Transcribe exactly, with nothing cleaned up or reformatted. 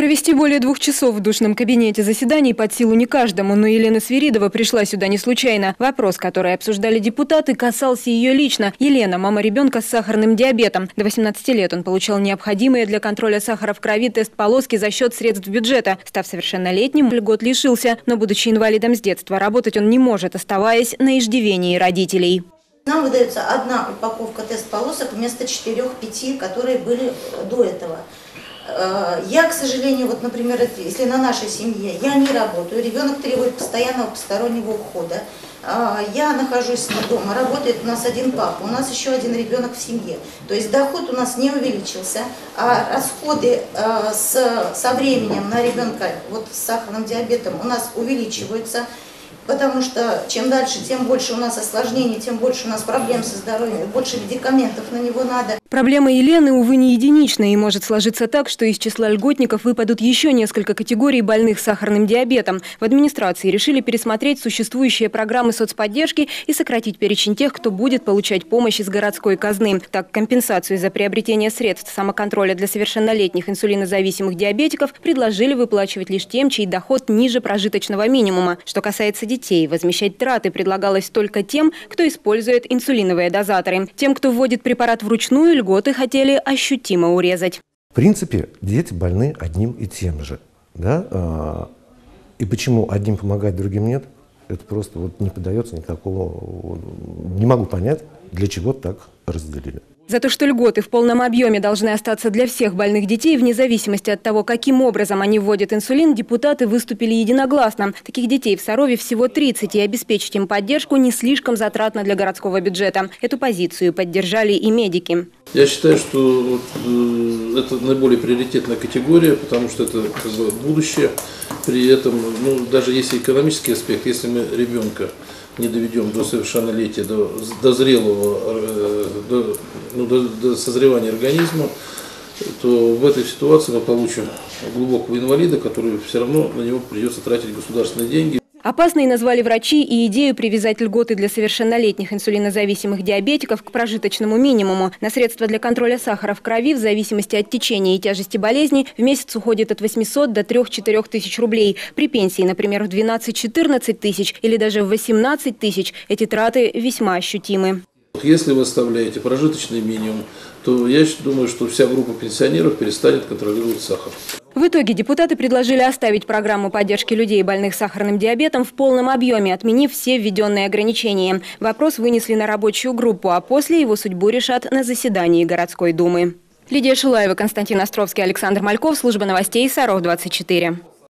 Провести более двух часов в душном кабинете заседаний под силу не каждому, но Елена Свиридова пришла сюда не случайно. Вопрос, который обсуждали депутаты, касался ее лично. Елена – мама ребенка с сахарным диабетом. До восемнадцати лет он получал необходимые для контроля сахара в крови тест-полоски за счет средств бюджета. Став совершеннолетним, льгот лишился, но, будучи инвалидом с детства, работать он не может, оставаясь на иждивении родителей. Нам выдается одна упаковка тест-полосок вместо четырех-пяти, которые были до этого. Я, к сожалению, вот, например, если на нашей семье я не работаю, ребенок требует постоянного постороннего ухода, я нахожусь дома, работает у нас один папа, у нас еще один ребенок в семье. То есть доход у нас не увеличился, а расходы с, со временем на ребенка вот, с сахарным диабетом у нас увеличиваются. Потому что чем дальше, тем больше у нас осложнений, тем больше у нас проблем со здоровьем, больше медикаментов на него надо. Проблема Елены, увы, не единичная, и может сложиться так, что из числа льготников выпадут еще несколько категорий больных сахарным диабетом. В администрации решили пересмотреть существующие программы соцподдержки и сократить перечень тех, кто будет получать помощь из городской казны. Так, компенсацию за приобретение средств самоконтроля для совершеннолетних инсулинозависимых диабетиков предложили выплачивать лишь тем, чей доход ниже прожиточного минимума. Что касается детей, возмещать траты предлагалось только тем, кто использует инсулиновые дозаторы. Тем, кто вводит препарат вручную, льготы хотели ощутимо урезать. В принципе, дети больны одним и тем же. Да? И почему одним помогать, другим нет, это просто вот не поддается никакого... Не могу понять, для чего так разделили. За то, что льготы в полном объеме должны остаться для всех больных детей, вне зависимости от того, каким образом они вводят инсулин, депутаты выступили единогласно. Таких детей в Сарове всего тридцать, и обеспечить им поддержку не слишком затратно для городского бюджета. Эту позицию поддержали и медики. Я считаю, что вот, э, это наиболее приоритетная категория, потому что это как бы будущее. При этом, ну, даже если экономический аспект, если мы ребенка не доведем до совершеннолетия, до, до зрелого, до, ну, до, до созревания организма, то в этой ситуации мы получим глубокого инвалида, который все равно на него придется тратить государственные деньги. Опасной назвали врачи и идею привязать льготы для совершеннолетних инсулинозависимых диабетиков к прожиточному минимуму. На средства для контроля сахара в крови в зависимости от течения и тяжести болезни в месяц уходит от восьмисот до трёх-четырёх тысяч рублей. При пенсии, например, в двенадцать-четырнадцать тысяч или даже в восемнадцать тысяч, эти траты весьма ощутимы. Если вы оставляете прожиточный минимум, то я думаю, что вся группа пенсионеров перестанет контролировать сахар. В итоге депутаты предложили оставить программу поддержки людей, больных сахарным диабетом, в полном объеме, отменив все введенные ограничения. Вопрос вынесли на рабочую группу, а после его судьбу решат на заседании городской думы. Лидия Шилаева, Константин Островский, Александр Мальков, служба новостей Саров двадцать четыре.